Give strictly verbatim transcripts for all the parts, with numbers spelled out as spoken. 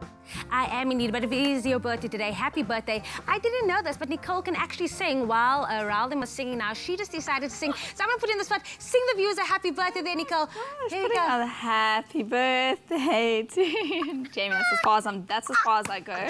I am indeed, but if it is your birthday today, happy birthday. I didn't know this, but Nicole can actually sing while uh, Ralden was singing now. She just decided to sing. So I'm going to put in the spot. Sing the viewers a happy birthday there, Nicole. Gosh, Here you go. Another happy birthday to you. Jamie, that's as far as, I'm, that's as, far as I go.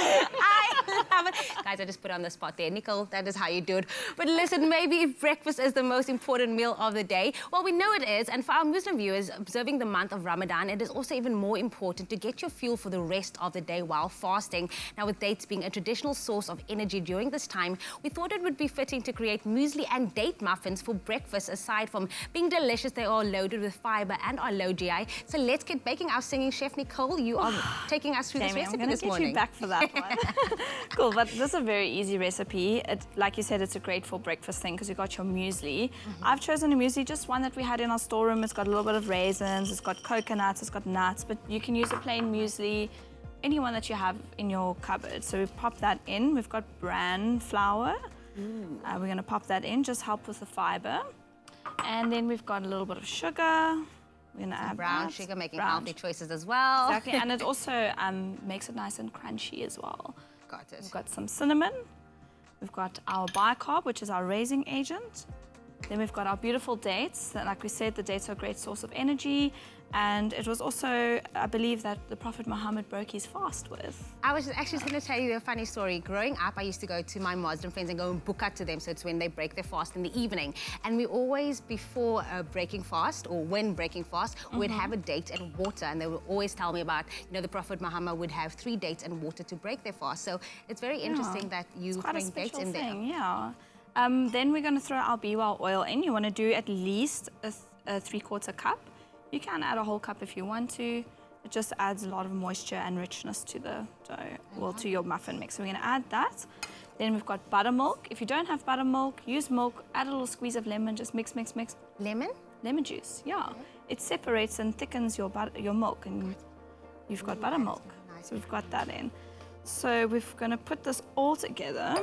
I love it. Guys, I just put on the spot there. Nicole, that is how you do it. But listen, maybe if breakfast is the most important meal of the day, well, we know it is. And for our Muslim viewers observing the month of Ramadan, it is also even more important to get your fuel for the rest of the day while fasting. Now, with dates being a traditional source of energy during this time, we thought it would be fitting to create muesli and date muffins for breakfast. Aside from being delicious, they are loaded with fiber and are low G I. So let's get baking. Our singing chef, Nicole, you are taking us through Jamie, this recipe I'm this get morning. You back for that one. Cool, but this is a very easy recipe. It, like you said, it's a great for breakfast thing because you've got your muesli. Mm-hmm. I've chosen a muesli, just one that we had in our storeroom. It's got a little bit of raisins, it's got coconuts, it's got nuts, but you can use a plain muesli, any one that you have in your cupboard. So we pop that in. We've got bran flour. Mm. Uh, we're going to pop that in, just help with the fiber. And then we've got a little bit of sugar. We're going to add brown that. sugar, making brown. healthy choices as well. Exactly, and it also um, makes it nice and crunchy as well. Got it. We've got some cinnamon. We've got our bicarb, which is our raising agent. Then we've got our beautiful dates. Like we said, the dates are a great source of energy. And it was also, I believe, that the Prophet Muhammad broke his fast with. I was actually going to tell you a funny story. Growing up, I used to go to my Muslim friends and go and book out to them. So it's when they break their fast in the evening. And we always, before uh, breaking fast, or when breaking fast, mm-hmm. we'd have a date and water. And they would always tell me about, you know, the Prophet Muhammad would have three dates and water to break their fast. So it's very interesting yeah. that you bring dates in thing, there. Yeah. Um, then we're going to throw our biwa oil in. You want to do at least a, th a three-quarter cup. You can add a whole cup if you want to. It just adds a lot of moisture and richness to the dough, well, to your muffin mix. So we're going to add that. Then we've got buttermilk. If you don't have buttermilk, use milk. Add a little squeeze of lemon. Just mix, mix, mix. Lemon? Lemon juice, yeah. Okay. It separates and thickens your butter, your milk, and you've got Ooh, buttermilk. Nice. So we've got that in. So we're going to put this all together.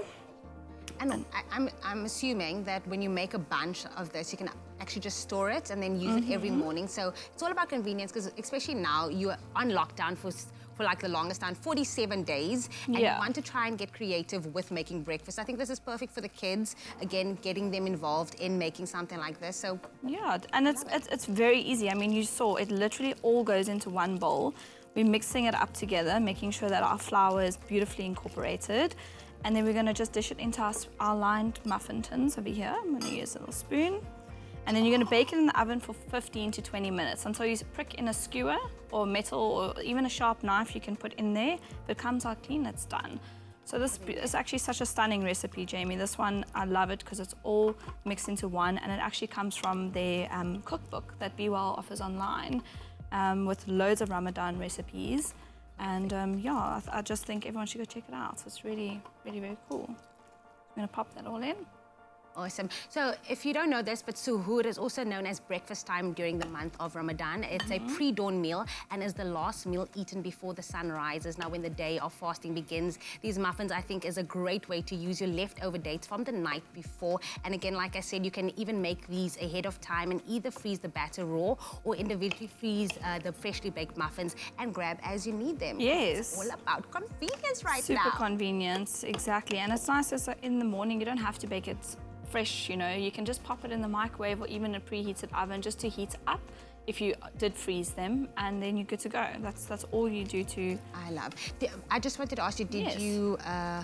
And I, I'm, I'm assuming that when you make a bunch of this, you can actually just store it and then use mm-hmm. it every morning. So it's all about convenience, because especially now, you're on lockdown for, for like the longest time, forty-seven days. And yeah. you want to try and get creative with making breakfast. I think this is perfect for the kids. Again, getting them involved in making something like this. So yeah, and it's, it's, it's very easy. I mean, you saw it literally all goes into one bowl. We're mixing it up together, making sure that our flour is beautifully incorporated. And then we're going to just dish it into our, our lined muffin tins over here. I'm going to use a little spoon. And then you're going to bake it in the oven for fifteen to twenty minutes until you prick in a skewer or metal or even a sharp knife you can put in there. If it comes out clean, it's done. So this is actually such a stunning recipe, Jamie. This one, I love it because it's all mixed into one, and it actually comes from their um, cookbook that Be Well offers online um, with loads of Ramadan recipes. And um, yeah, I, th I just think everyone should go check it out. So it's really, really, very cool. I'm going to pop that all in. Awesome. So if you don't know this, but suhoor is also known as breakfast time during the month of Ramadan. It's mm-hmm. a pre-dawn meal and is the last meal eaten before the sun rises. Now, when the day of fasting begins, these muffins, I think, is a great way to use your leftover dates from the night before. And again, like I said, you can even make these ahead of time and either freeze the batter raw or individually freeze uh, the freshly baked muffins and grab as you need them. Yes. It's all about convenience right Super now. Super convenience, exactly. And it's nice as in the morning, you don't have to bake it fresh, you know, you can just pop it in the microwave or even a preheated oven just to heat up if you did freeze them, and then you're good to go. That's that's all you do to... I love. I just wanted to ask you, did yes. you... Uh,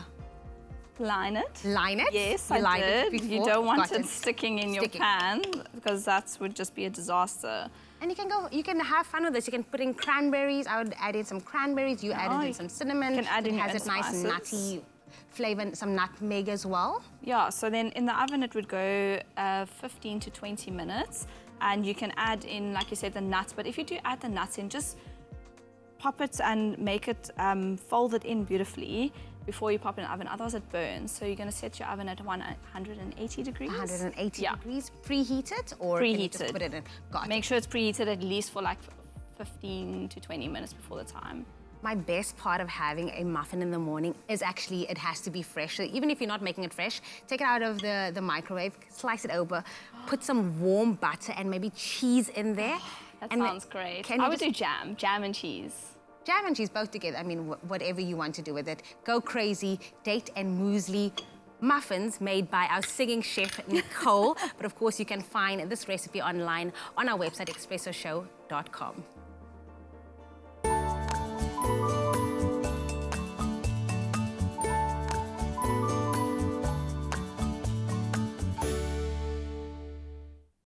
line it? Line it? Yes, you I did. It you don't want it, it sticking in sticking. your pan because that would just be a disaster. And you can go, you can have fun with this. You can put in cranberries. I would add in some cranberries. You oh, added in some cinnamon. You can add in it has it nice spices. nutty flavor, some nutmeg as well. Yeah, so then in the oven it would go uh, fifteen to twenty minutes, and you can add in, like you said, the nuts. But if you do add the nuts in, just pop it and make it um, fold it in beautifully before you pop it in the oven, otherwise it burns. So you're going to set your oven at one hundred eighty degrees. one hundred eighty yeah. degrees, preheated, or preheated. Can you just put it in? Got Make it. sure it's preheated at least for like fifteen to twenty minutes before the time. My best part of having a muffin in the morning is actually it has to be fresh. So even if you're not making it fresh, take it out of the, the microwave, slice it over, put some warm butter and maybe cheese in there. That and sounds great. Can I you would just... do jam, jam and cheese. jam and cheese both together. I mean, wh whatever you want to do with it. Go crazy. Date and muesli muffins made by our singing chef, Nicole. But of course, you can find this recipe online on our website, expresso show dot com.